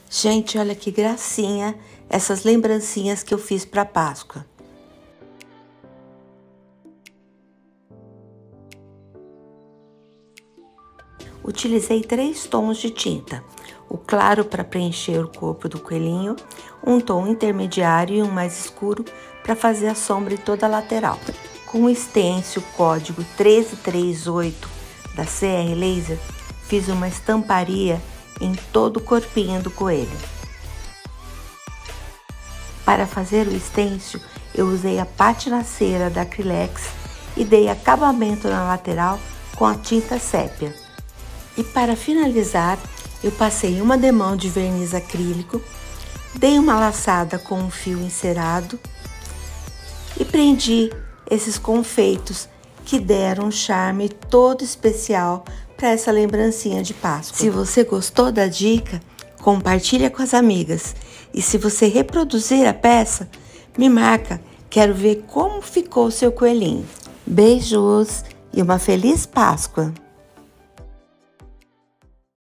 Gente, olha que gracinha essas lembrancinhas que eu fiz para Páscoa. Utilizei 3 tons de tinta. O claro para preencher o corpo do coelhinho, um tom intermediário e um mais escuro para fazer a sombra em toda a lateral. Com o stencil código 1338 da CR Laser, fiz uma estamparia em todo o corpinho do coelho. Para fazer o stencil, eu usei a pátina cera da Acrylex e dei acabamento na lateral com a tinta sépia. E para finalizar, eu passei uma demão de verniz acrílico, dei uma laçada com um fio encerado e prendi esses confeitos que deram um charme todo especial para essa lembrancinha de Páscoa. Se você gostou da dica, compartilha com as amigas. E se você reproduzir a peça, me marca. Quero ver como ficou o seu coelhinho. Beijos e uma feliz Páscoa!